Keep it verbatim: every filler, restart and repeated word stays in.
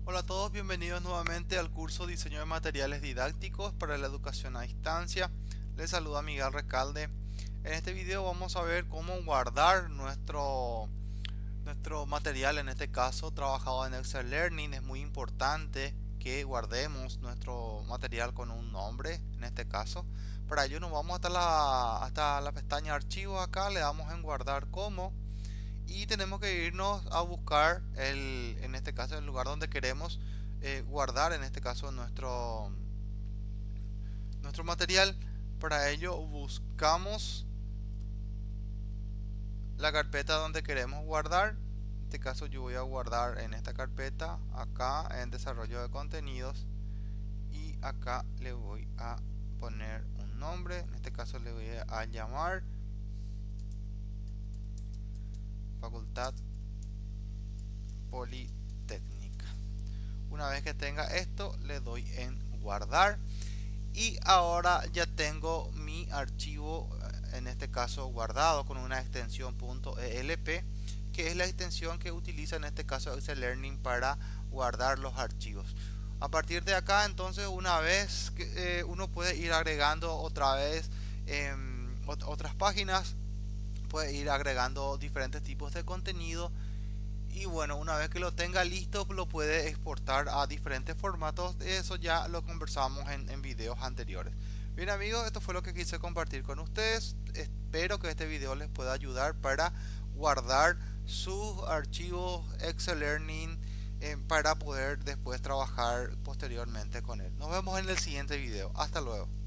Hola a todos, bienvenidos nuevamente al curso Diseño de Materiales Didácticos para la Educación a Distancia. Les saluda Miguel Recalde. En este video vamos a ver cómo guardar nuestro, nuestro material, en este caso trabajado en Excel Learning. Es muy importante que guardemos nuestro material con un nombre, en este caso. Para ello nos vamos hasta la, hasta la pestaña Archivos. Acá le damos en Guardar como. Y tenemos que irnos a buscar el, en este caso el lugar donde queremos eh, guardar en este caso nuestro nuestro material. Para ello buscamos la carpeta donde queremos guardar. En este caso yo voy a guardar en esta carpeta acá en desarrollo de contenidos, y acá le voy a poner un nombre. En este caso le voy a llamar Facultad Politécnica. Una vez que tenga esto le doy en guardar, y ahora ya tengo mi archivo, en este caso guardado con una extensión .elp, que es la extensión que utiliza en este caso Excel Learning para guardar los archivos. A partir de acá, entonces, una vez que eh, uno puede ir agregando otra vez eh, otras páginas, puede ir agregando diferentes tipos de contenido. Y bueno, una vez que lo tenga listo, lo puede exportar a diferentes formatos. Eso ya lo conversamos en, en videos anteriores. Bien amigos, esto fue lo que quise compartir con ustedes. Espero que este video les pueda ayudar para guardar sus archivos Excel Learning eh, para poder después trabajar posteriormente con él. Nos vemos en el siguiente video. Hasta luego.